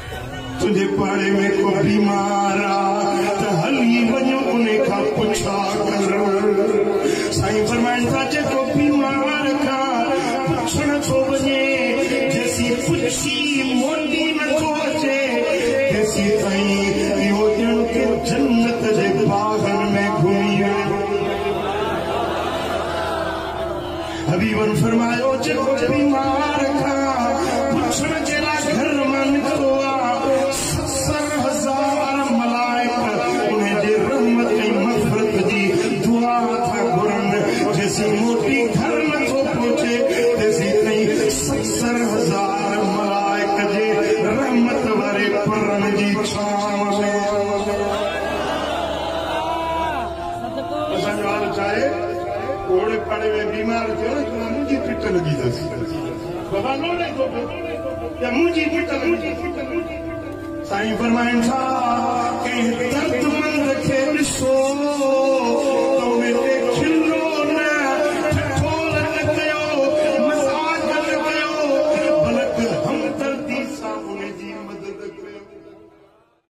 तुझे पाड़े में को बीमार तो हली वञो उन्हें का पुछा कर साईं फरमाइनि था जेको बीमार का पुछण थो वञे जैसी पुछी मोटी न थो अचे तेसी ताईं इहो ॼण के जन्नत जे बागन में घुमी हबीबन फरमायो जेको बीमार का पुछण जे लाइ घर मां निकितो आहे 70,000 मलाइका उनजे रहमत ऐं मग़फ़िरत जी दुआ था घुरनि जेसी मोटी घर नथो पहुचे तेसी ताईं 70,000 मलाइका जे रहमत वारे परन जी छांव में असांजो हाल चाहे घोड़े पाड़े में बीमार थियो न मुंहिंजी पिट लॻी अथसि बाबा लोड़े थो पियो मुंहिंजी पिट साईं फरमाइनि था